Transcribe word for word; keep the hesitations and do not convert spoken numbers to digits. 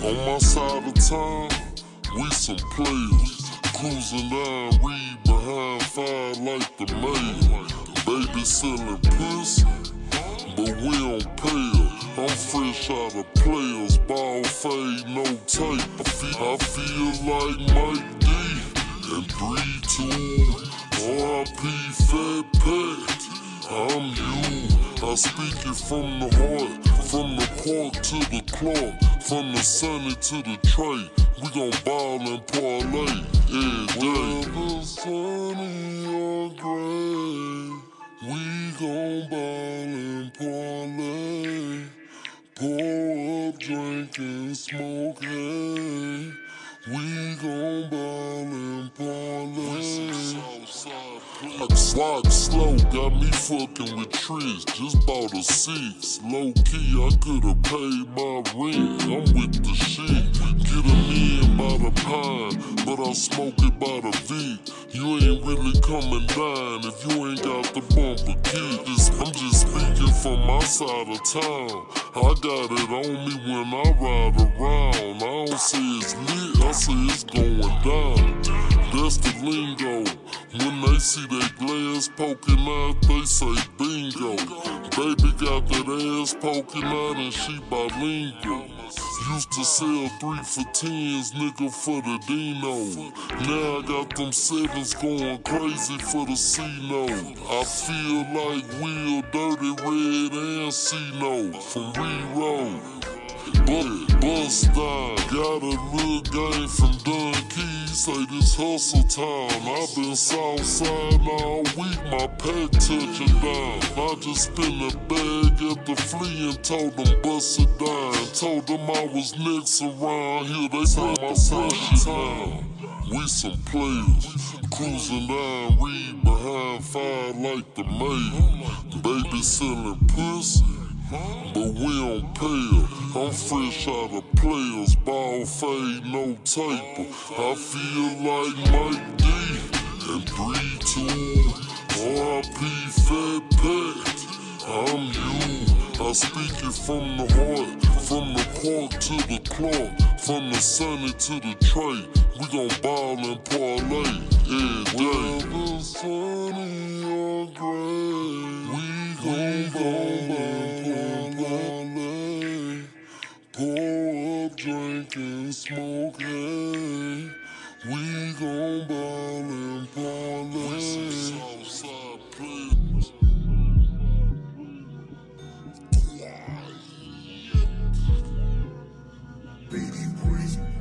On my side of town, we some players. Cruising down, read behind fire like the mayor. Baby selling pussy, but we don't pay her. I'm fresh out of players, ball fade, no tape. I feel, I feel like Mike D and three two. R I P Fat Pat, I'm you. I speak it from the heart, from the park to the Clark, from the sunny to the tray. We gon' ball and parlay every day. Whether sunny or gray, we gon' ball and parlay. Pour up, drink and smoke, hey. We gon' ball and parlay. Like slide slow, got me fucking with tricks. Just bought a six. Low key, I could've paid my rent. I'm with the shit. Get 'em in by the pine, but I smoke it by the V. You ain't really coming down if you ain't got the bumper key. I'm just speaking from my side of town. I got it on me when I ride around. I don't say it's lit, I say it's going down. That's the lingo. When they see that glass poking out, they say bingo. Baby got that ass poking out and she bilingual. Used to sell three for tens, nigga, for the Dino. Now I got them sevens going crazy for the C-No. I feel like Will, Dirty Red, and C-No from Re-Roll. But bust down, got a little game from Dun Keys, say this hustle town. I been Southside all week, my pack touching down. I just spin a bag at the flea and told them bust it down. Told them I was next around here, they say my brush town. We some players, cruising down, read behind fire like the mayor. Baby selling pussy, but we don't pay her. I'm fresh out of players, ball fade, no taper. I feel like Mike D and three two. R I P Fat Pat, I'm you. I speak it from the heart, from the park to the Clark, from the sunny to the tray. We gon' ball and parlay every day. Whether sunny or gray, we gon' ball and parlay. Pour up, drink and smoke, hey. We gon' ball and parlay. Southside players. Baby, breathe.